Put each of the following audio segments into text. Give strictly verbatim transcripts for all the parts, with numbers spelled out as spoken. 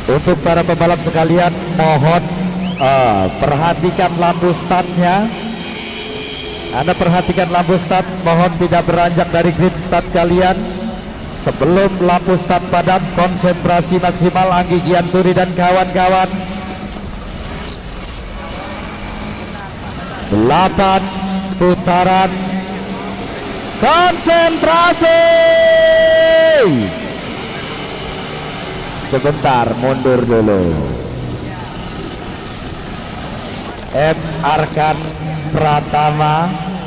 Untuk para pembalap sekalian, mohon uh, perhatikan lampu startnya. Anda perhatikan lampu start, mohon tidak beranjak dari grid start kalian. Sebelum lampu start padam, konsentrasi maksimal Anggi Gianturi dan kawan-kawan. Delapan putaran, konsentrasi. Sebentar, mundur dulu. M. Arkan Pratama,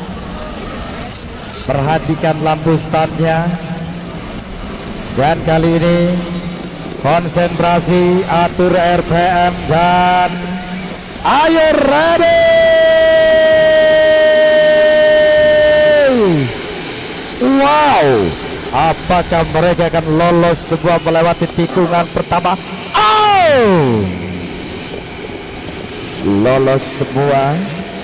perhatikan lampu startnya. Dan kali ini konsentrasi, atur R P M dan ayo ready. Wow, apakah mereka akan lolos sebuah melewati tikungan pertama? Oh, lolos semua.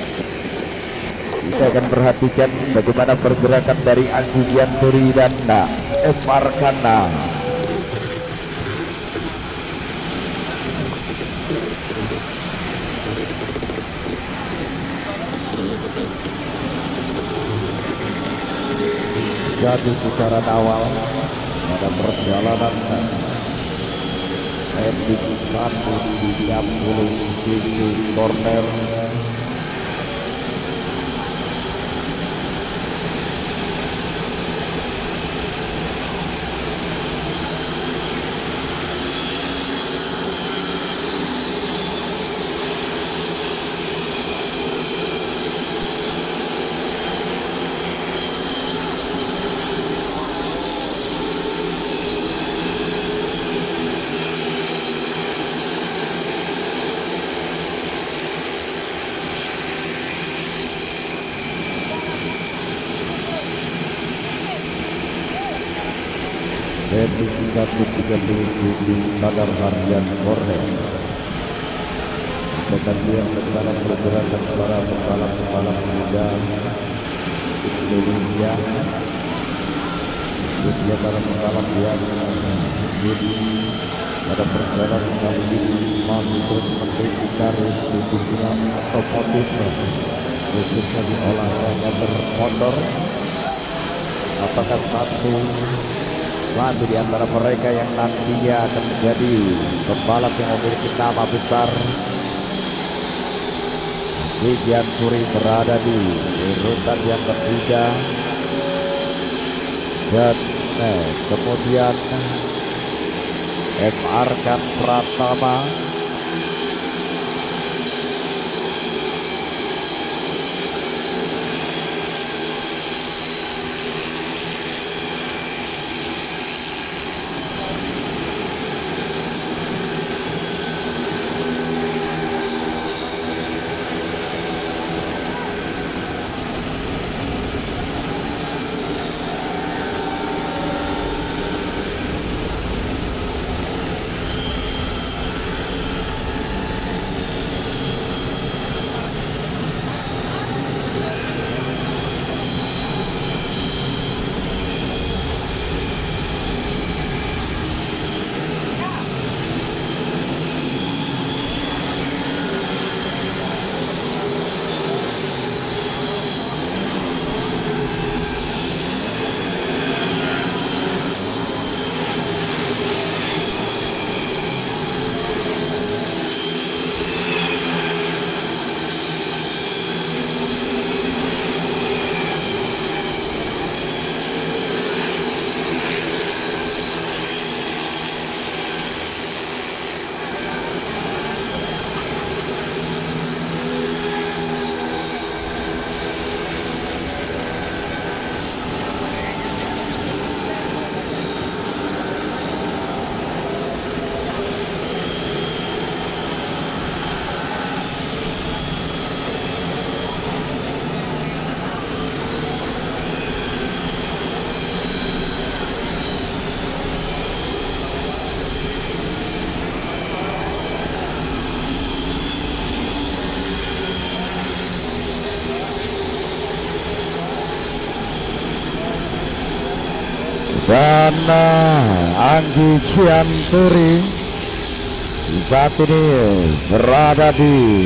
Kita akan perhatikan bagaimana pergerakan dari Anggi Gianturi dan M. Arkana. Satu putaran awal pada perjalanan ending satu tiga puluh sisi corner. Ending satu tiga puluh sisi standar harian Korea. Dengan dia dalam pergerakan para pembalap-pembalap muda Indonesia, khususnya para pembalap yang pada perjalanan kali ini masih terus mengisi karir di dunia otomotif, khususnya di olahraga bermotor. Apakah satu Satu di antara mereka yang nantinya akan menjadi pembalap yang memiliki nama besar? Anggi Gianturi berada di urutan yang ketiga, dan eh, kemudian M. Arkan Pratama dan uh, Anggi Gianturi saat ini berada di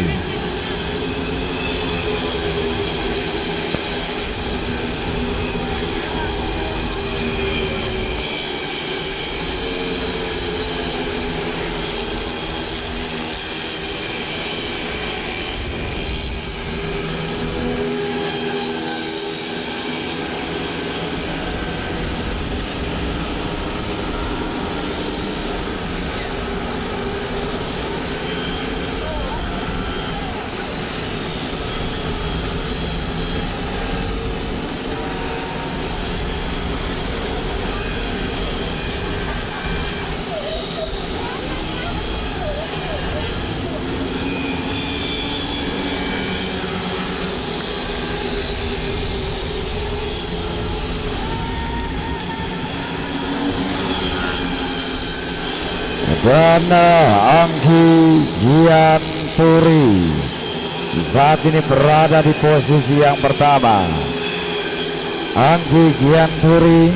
dan Anggi Gianturi saat ini berada di posisi yang pertama. Anggi Gianturi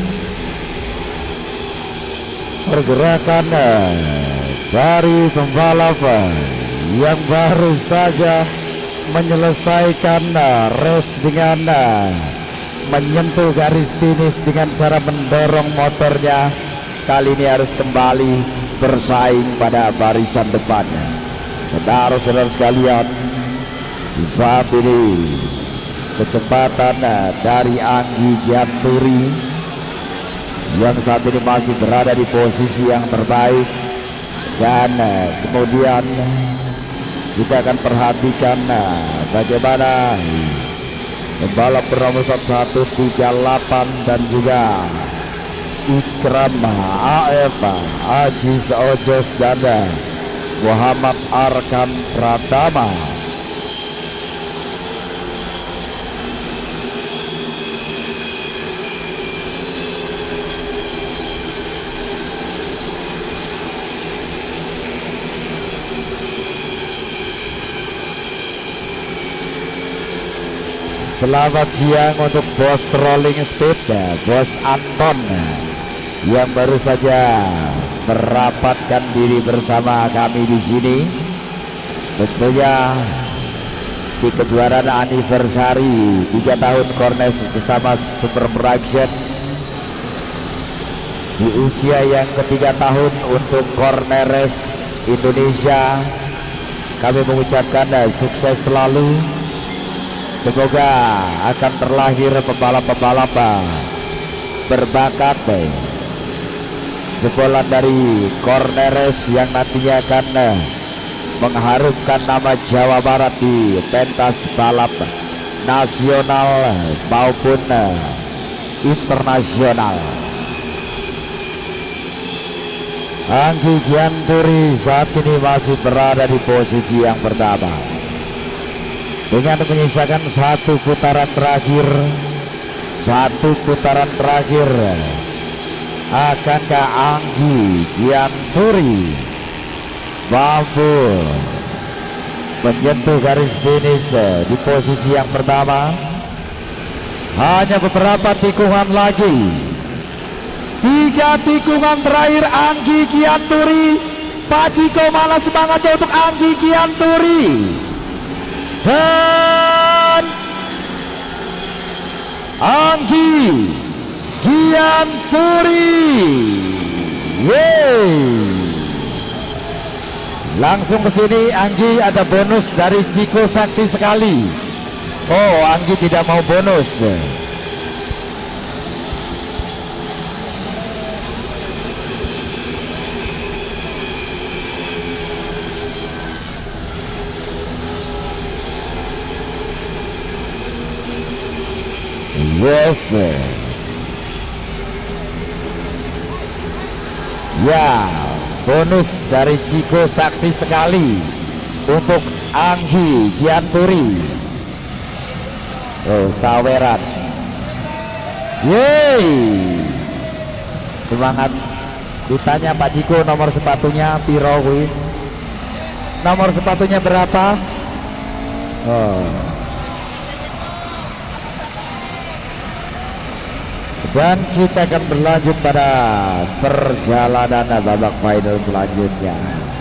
pergerakan dari pembalap yang baru saja menyelesaikan race dengan menyentuh garis finish dengan cara mendorong motornya. Kali ini harus kembali bersaing pada barisan depannya. Saudara-saudara sekalian, saat ini kecepatan dari Anggi Gianturi yang saat ini masih berada di posisi yang terbaik, dan kemudian kita akan perhatikan bagaimana pembalap bernomor satu tiga delapan dan juga Ikram A F Ajis Ojos dan Muhammad Arkan Pratama. Selamat siang untuk bos Rolling Speed, bos Anton yang baru saja merapatkan diri bersama kami di sini. Tentunya di kejuaraan anniversary tiga tahun Kornes bersama Super Production di usia yang ketiga tahun untuk Korneres Indonesia. Kami mengucapkan sukses selalu. Semoga akan terlahir pembalap-pembalap berbakat jebolan dari Korneres yang nantinya akan mengharumkan nama Jawa Barat di pentas balap nasional maupun internasional. Anggi Gianturi saat ini masih berada di posisi yang pertama dengan menyisakan satu putaran terakhir. Satu putaran terakhir, akankah Anggi Gianturi mampu menyentuh garis finish di posisi yang pertama? Hanya beberapa tikungan lagi, tiga tikungan terakhir Anggi Gianturi. Pak Ciko, mana semangatnya untuk Anggi Gianturi? Dan Anggi Gianturi, yeay. Langsung ke sini Anggi, ada bonus dari Ciko Sakti sekali. Oh, Anggi tidak mau bonus. Yes. Ya, bonus dari Ciko Sakti sekali untuk Anggi Gianturi. Oh, saweran. Yeay. Semangat. Ditanya Pak Ciko, nomor sepatunya piro kuwi? Nomor sepatunya berapa? Oh. Dan kita akan berlanjut pada perjalanan babak final selanjutnya.